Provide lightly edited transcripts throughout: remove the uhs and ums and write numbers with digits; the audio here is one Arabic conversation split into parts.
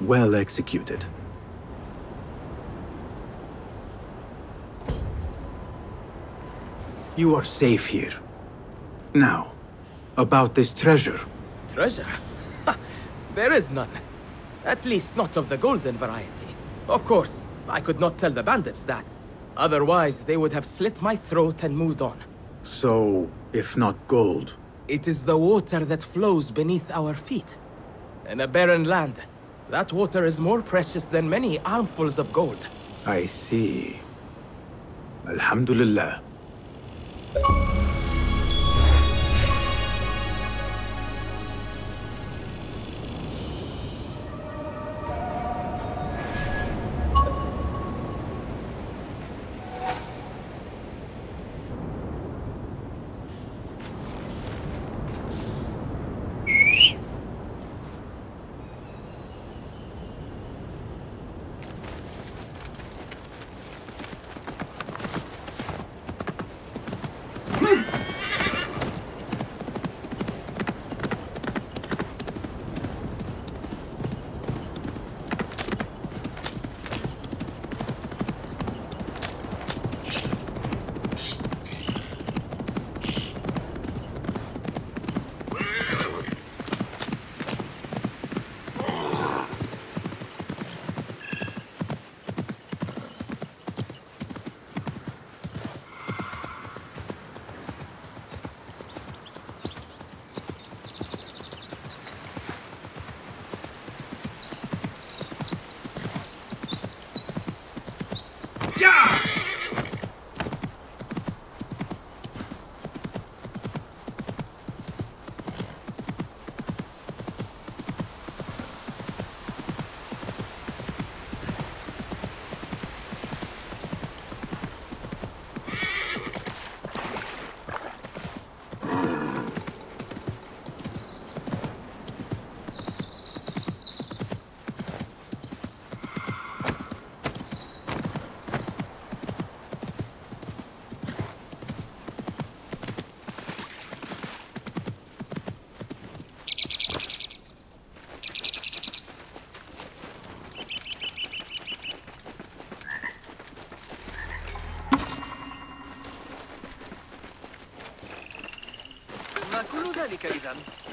well executed. You are safe here. Now, about this treasure. Treasure? Ha! There is none. At least not of the golden variety. Of course, I could not tell the bandits that. Otherwise, they would have slit my throat and moved on. So, if not gold? It is the water that flows beneath our feet. In a barren land, that water is more precious than many armfuls of gold. I see. Alhamdulillah. كل ذلك إذن؟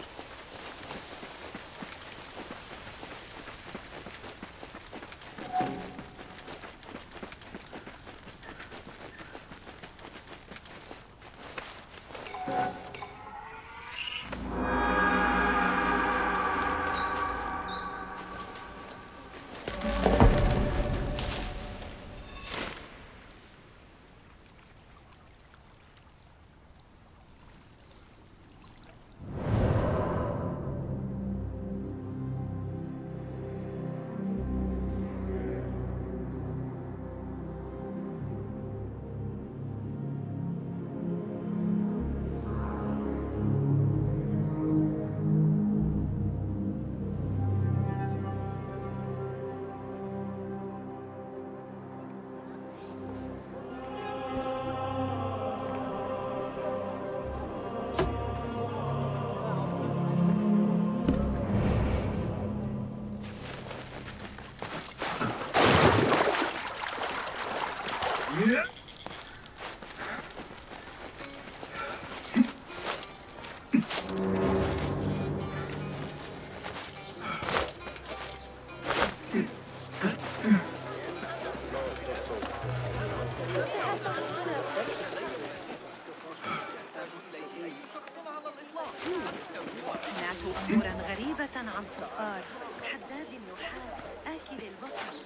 سمعت أمورا غريبة عن صفار حداد النحاس آكل البصل.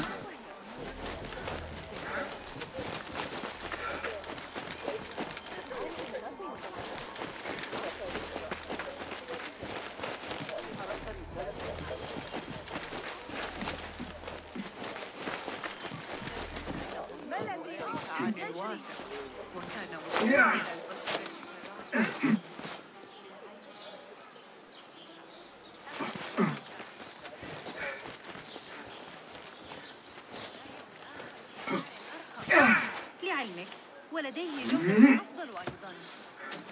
لعلمك ولديه جهد أفضل أيضا.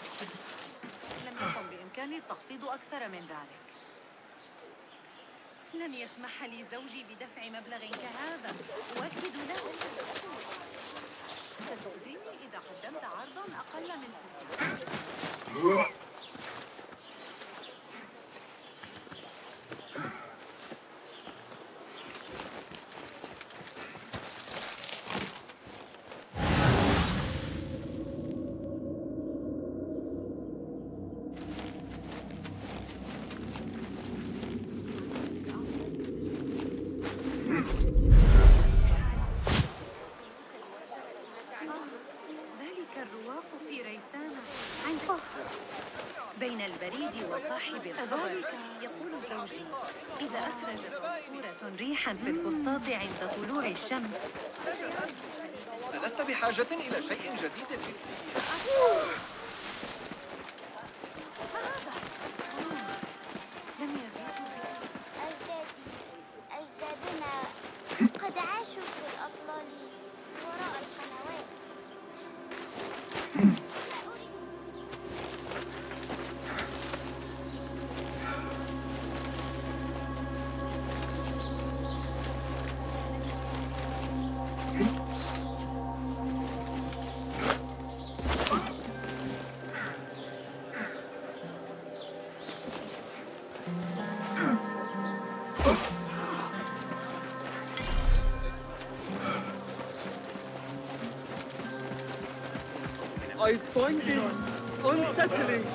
لم يكن بإمكاني التخفيض أكثر من ذلك. لن يسمح لي زوجي بدفع مبلغ كهذا. أؤكد له. ستؤذيني إذا قدمت عرضاً أقل من 6. بين البريد وصاحب الخبر. يقول زوجي إذا أخرجت عصفورة ريحاً في الفسطاط عند طلوع الشمس. ألست بحاجة إلى شيء جديد؟ لم يزيدوا. أجدادنا قد عاشوا في الأطلال وراء القنوات. I find this unsettling.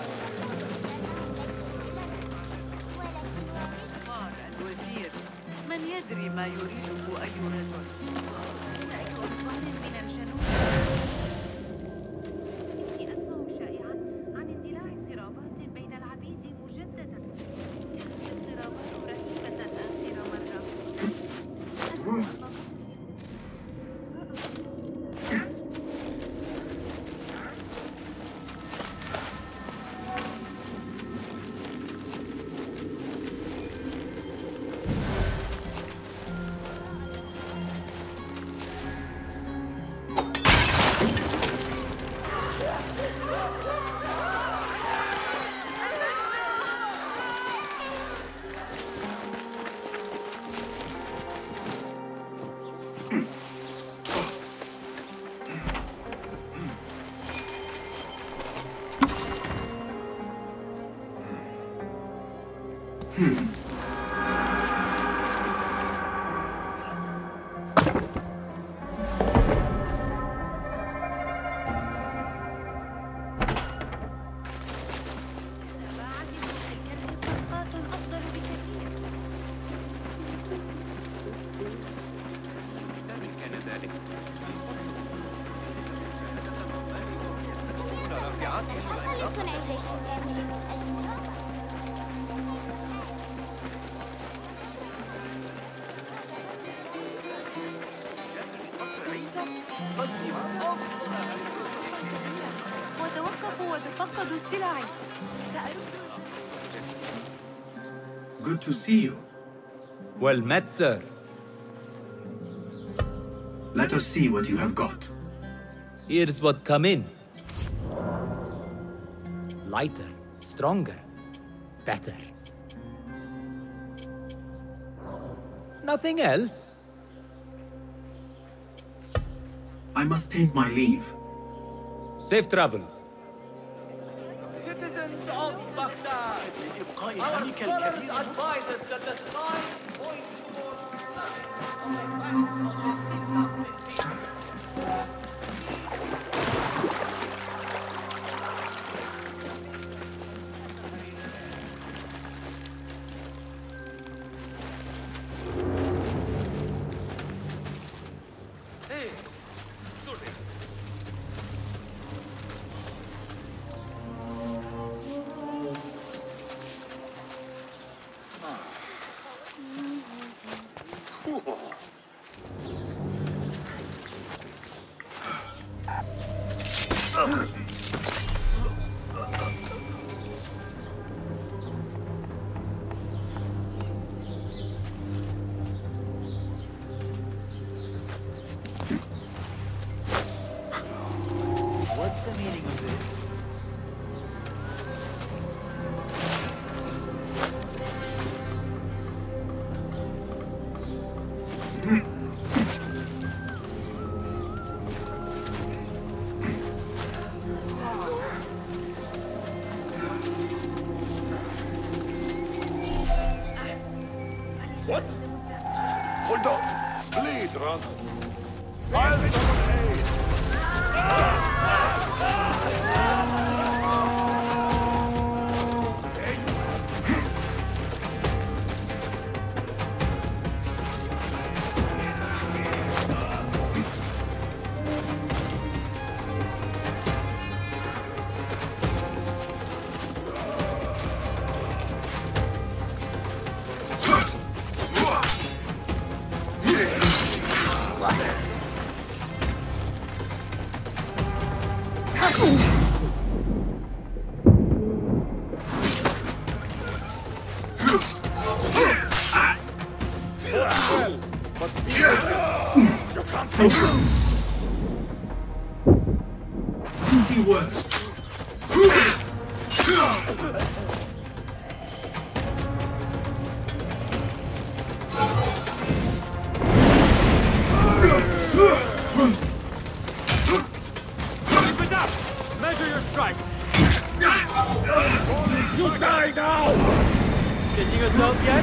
الوزير، من يدري ما يريده أي رجل؟ أي أطفال من الجنوب. إني أسمع شائعاً عن اندلاع اضطرابات بين العبيد مجدداً. كانت اضطرابات رهيبة آخر مرة. حصل لصنع جيش كامل من أجلها. وتوقفوا وتفقدوا السلع. Good to see you. Well met, sir. Let us see what you have got. Here's what's come in. Lighter, stronger, better. Nothing else? I must take my leave. Safe travels. Citizens of Baghdad, our scholars advise us that the sky points towards What's the meaning of this? drunk. I'll summon aid. Measure your strike! You die now! Changing yourself yet?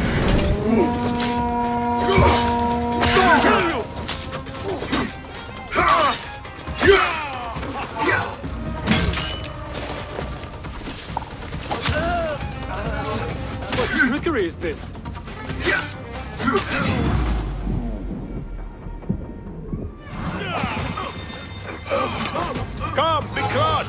What trickery is this? Come, be caught!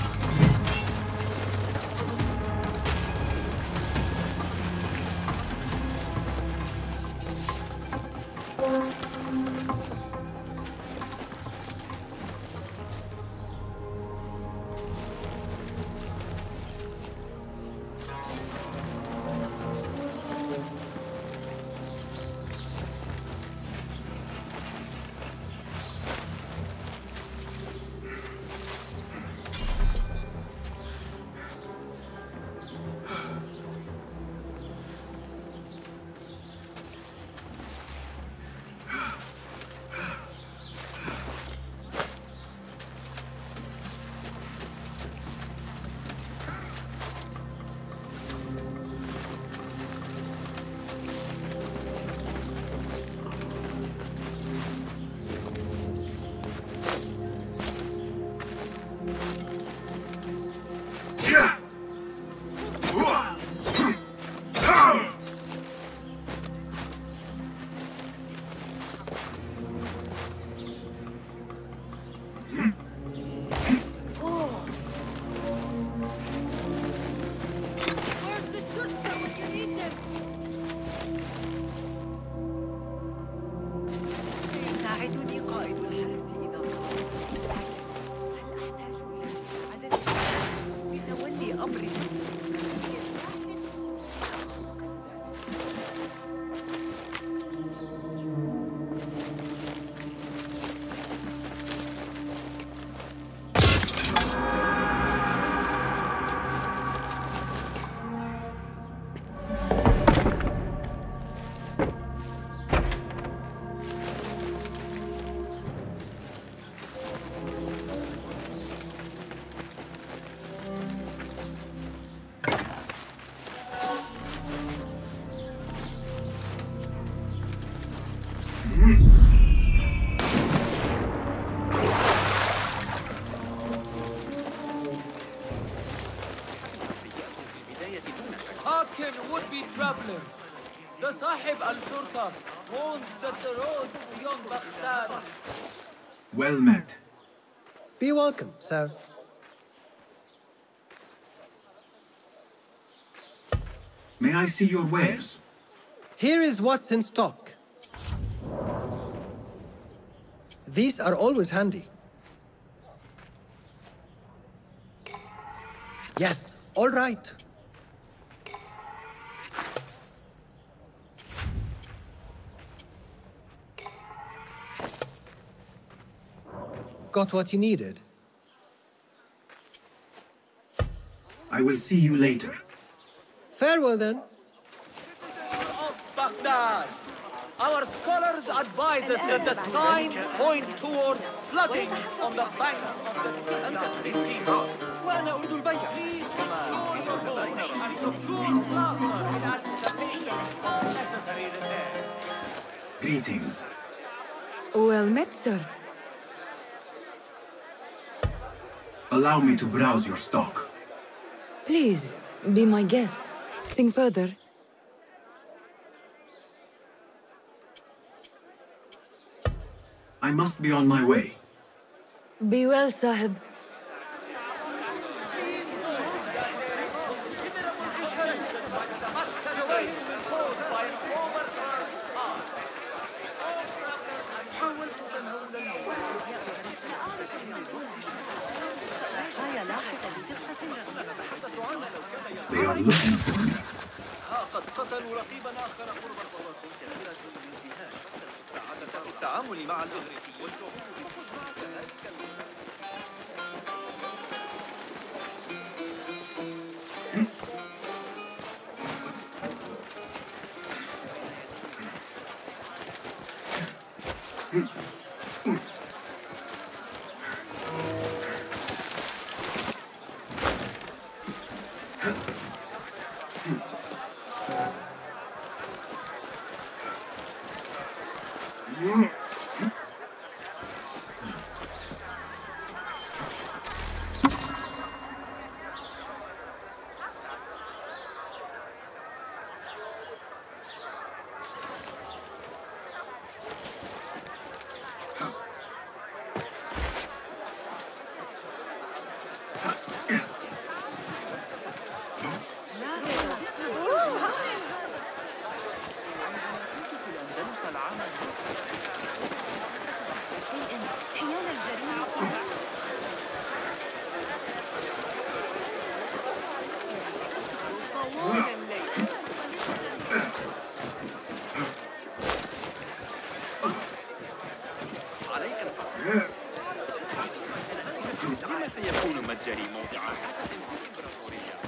ساعدني قائد الحرس إذا صار. هل أحتاج إلى مساعدة بتولي أمري؟ Hearken, would-be travelers. The Sahib al-Shurta warns that the road beyond Baghdad. Well met. Be welcome, sir. May I see your wares? Here is what's in stock. These are always handy. Yes, all right. Got what you needed? I will see you later. Farewell then. Of Baghdad. Our scholars advise us that the signs point towards flooding on the banks of the Mirage. وأنا أريد البيع. Greetings. Well met, sir. Allow me to browse your stock. Please, be my guest. Think further. I must be on my way. Be well, Sahib. They are looking for me. قد قتلوا رقيبا آخر قرب البواسل كثيرة الانتهاش سعادة في التعامل مع الإغريقيين والشعوب سيكون متجري موضع حدث في الإمبراطورية.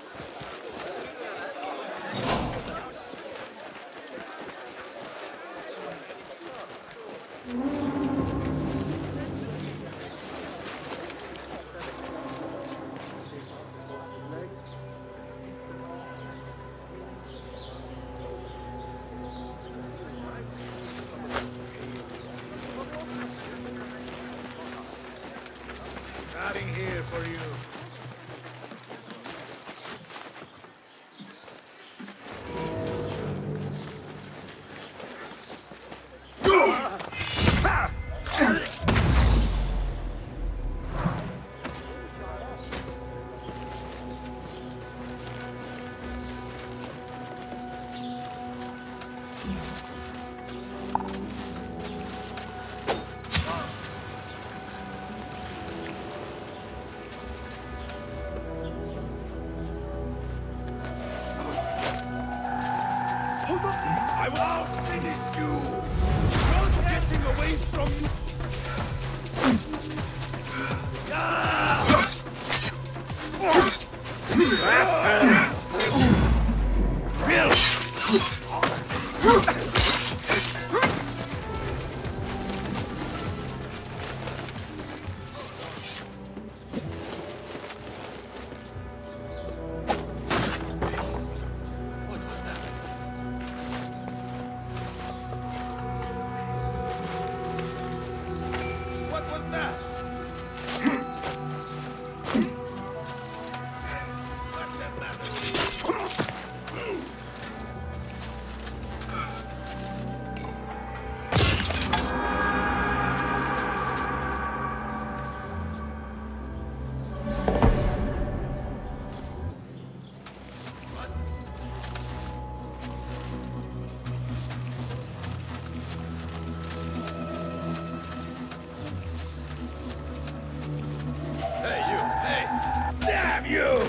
Nothing here for you. I will finish you! Not getting away from you! Damn you!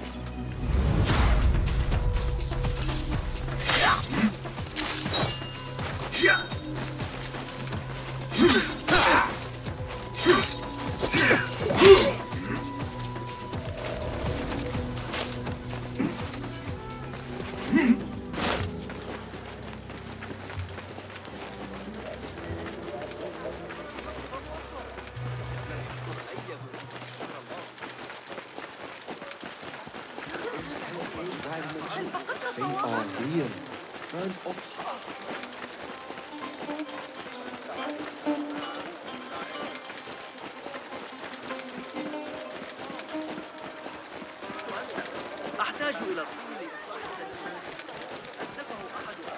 They are real. Burnt of heart. أحتاج إلى الطول أنتبه أحدها.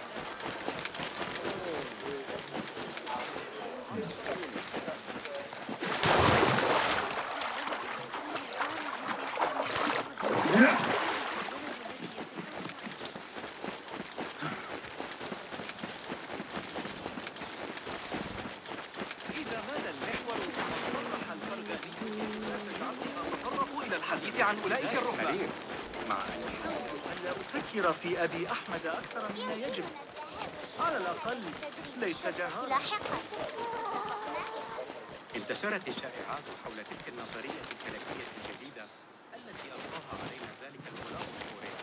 إذا مال المحور وصرح الفرغاني لا تجعلني أتطرق إلى الحديث عن أولئك الرهبان، مع أني أحاول ألا أفكر في أبي أحمد أكثر مما يجب. على الأقل ليس جهارا. لاحقا. انتشرت الشائعات حول تلك النظرية الفلكية الجديدة التي ألقاها علينا ذلك الغلام الكوري.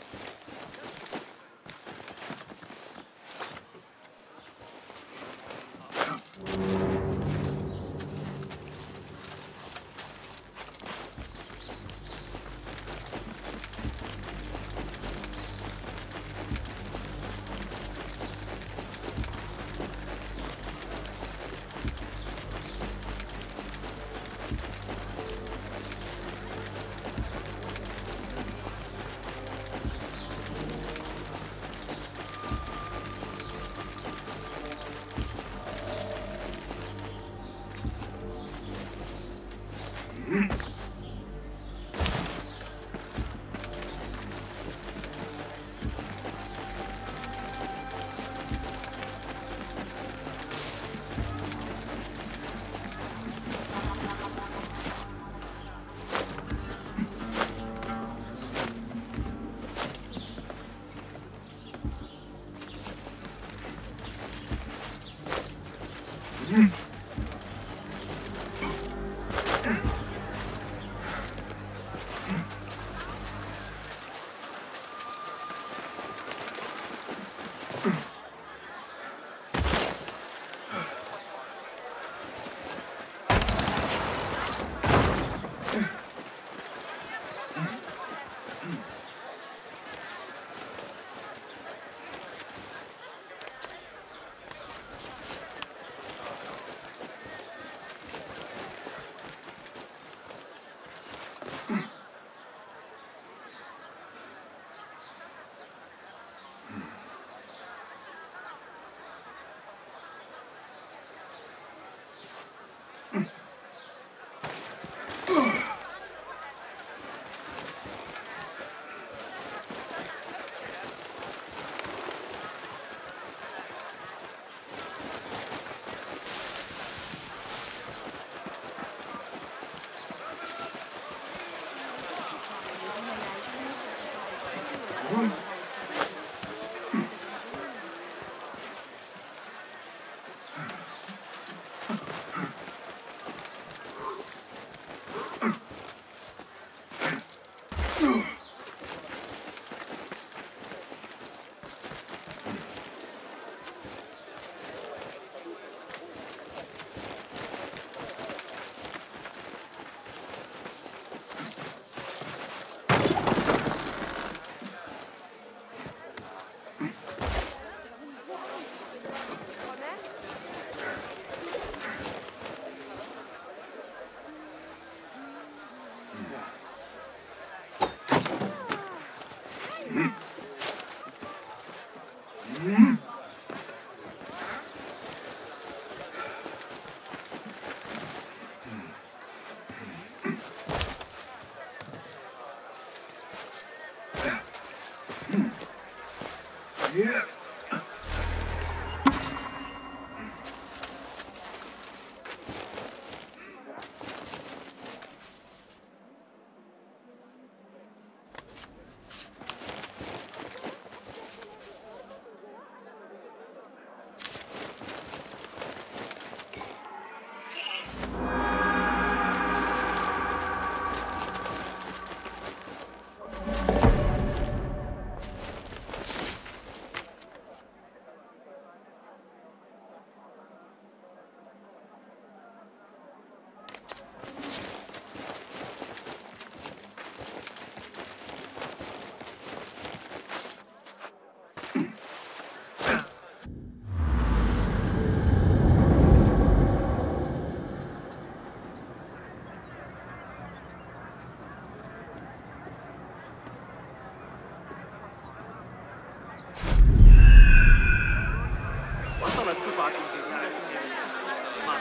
وصلت قطعة جديدة مع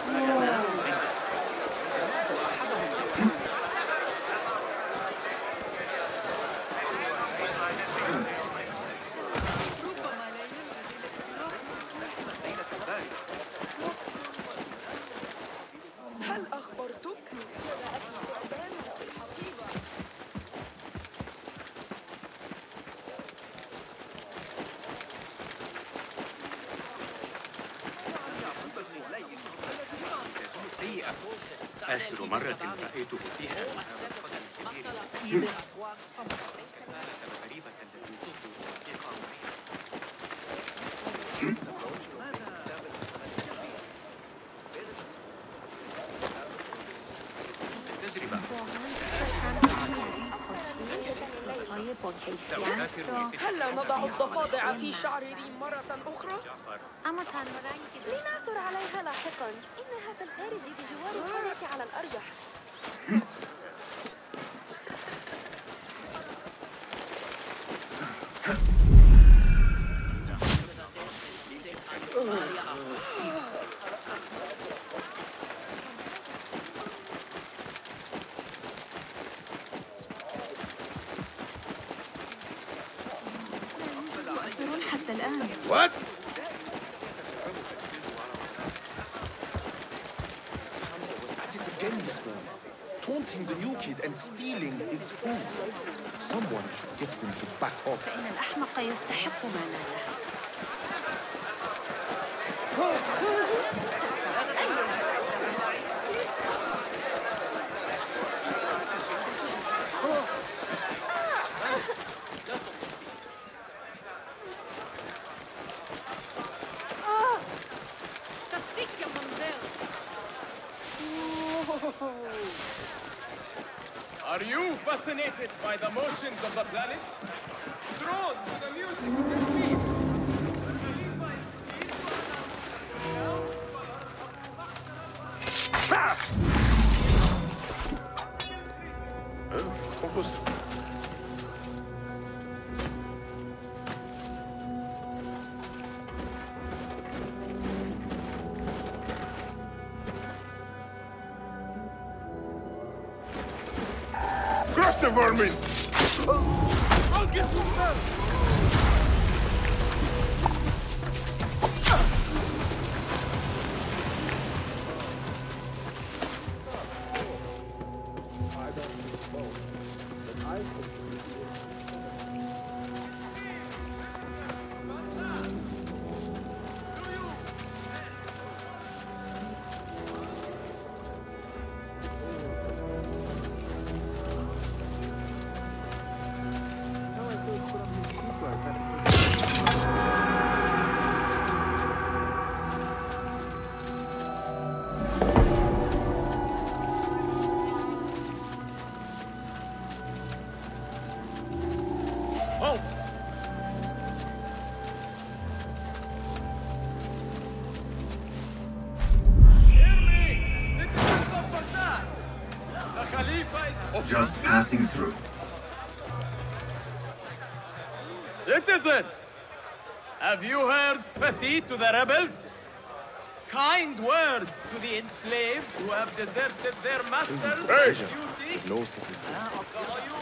هل أخبرتك؟ سيئة. آخر مرة رأيته فيها هذا القدم الكبير كانت الغريبة التي تصدر موسيقى هل نضع الضفادع في شعر ريم مرة أخرى؟ لنعثر عليها لاحقا. إنها في الخارج بجوار القرية على الأرجح. حتى الآن. What? Again this morning, taunting the new kid and stealing his food. Someone should get them to back off. فإن الأحمق يستحق ما ناله. Are you fascinated by the motions of the planet? Drawn to the music of the beat. Focus. Crush the vermin! I'll get some help! Just passing through. Citizens, have you heard sympathy to the rebels? Kind words to the enslaved who have deserted their masters' Hey! duty? No citizen.